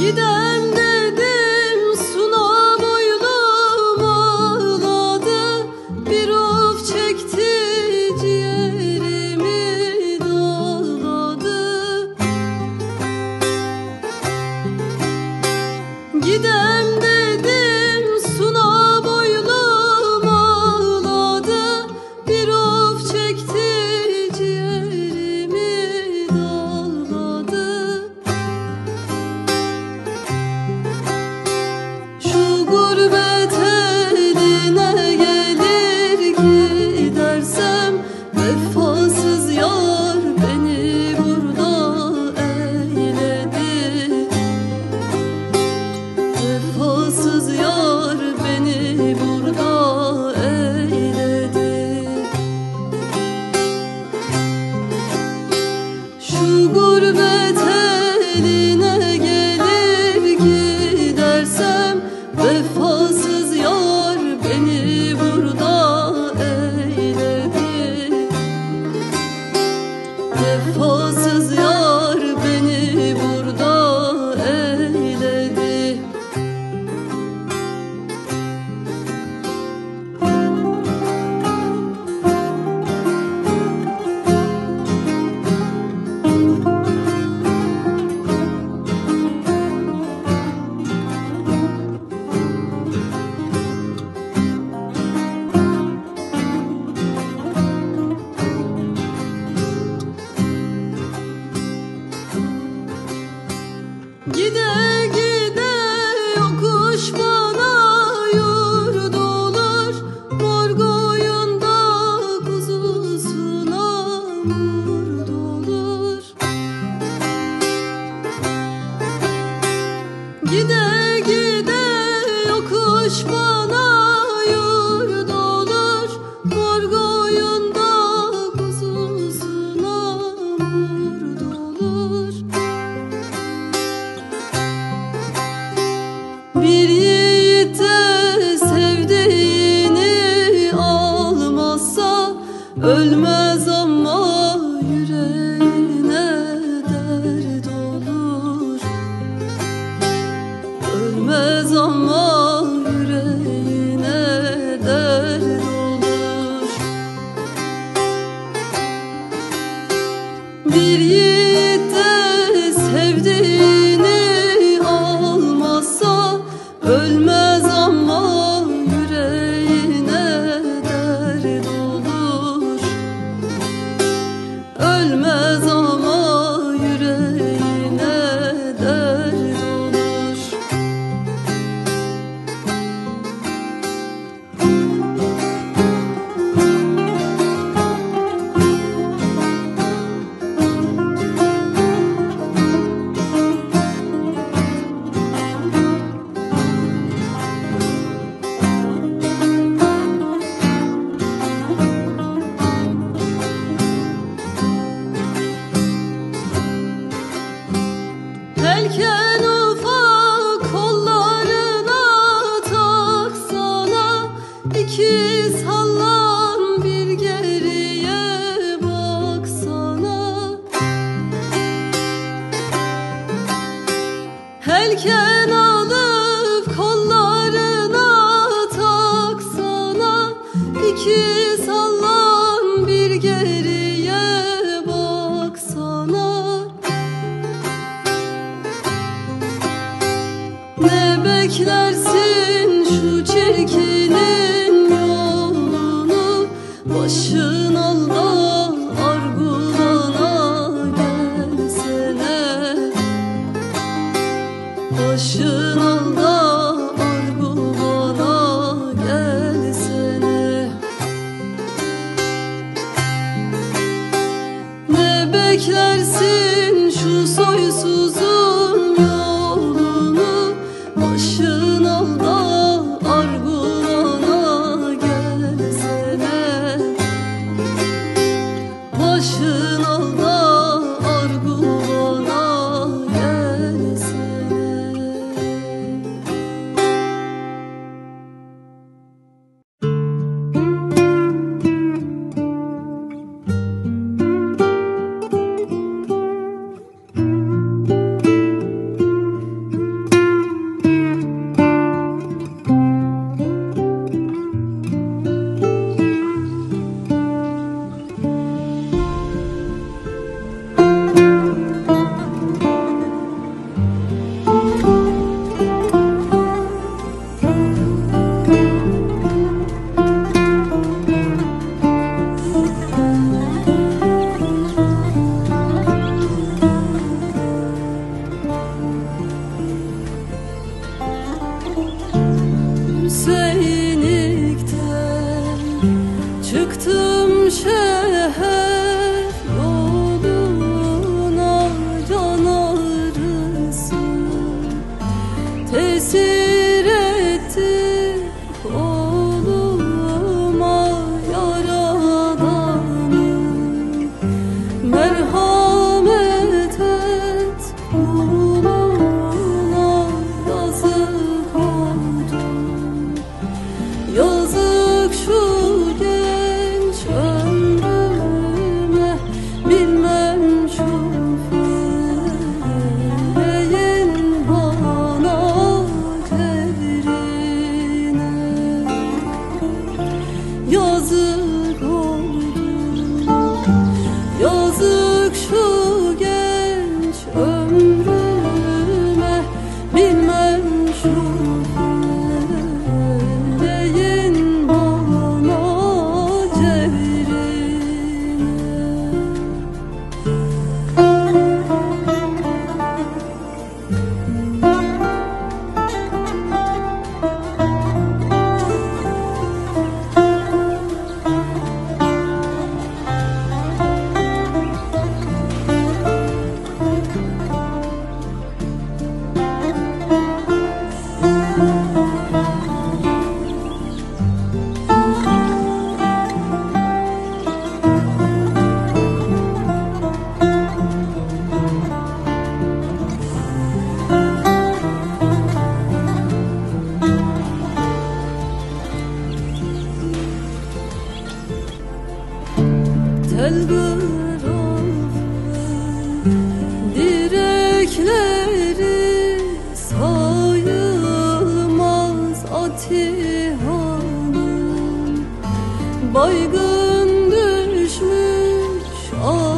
Gidem dedim suna boylum ağladı, bir of çekti ciğerimi dağladı. Gidem dedim suna boylum ağladı, bir of çekti ciğerimi dağladı. Şu gurbet eline gelir gidersem, vefasız yar beni burada eyledi. Vefasız yar beni burada eyledi. Şu gurbet eline gelir gidersem, vefasız yar beni burada eyledi. Vefasız yar beni burada eyledi. Gide gide yokuş bana yurt olur, mor koyunda kuzusuna murd olur. Gide gide yokuş bana yurt olur, mor koyunda kuzusuna murd olur. Bir yiğit de sevdiğini almazsa, ölmez ama yüreğine dert olur. Ölmez ama yüreğine dert olur. Bir yiğit de sevdiğini almazsa, ölmez ama yüreğine dert olur. Ölmez ama yüreğine dert olur. Helken ufak kollarına taksana, iki sallan bir geriye baksana. Helken alıp kollarına taksana, iki sallan bir geriye baksana. Ne beklersin şu çirkinin yolunu, başın al da Arguvan'a gelsene. Başın al da Arguvan'a gelsene. Ne beklersin şu soysuzun yolunu, başın al da Arguvan'a gelsene. Başın al da Arguvan'a gelsene. yazık oldu. Yazık şu genç ömrüme, bilmem şu feleğin bana cevrine. Telgraf direkleri sayılmaz Atihan'ın, baygın düşmüş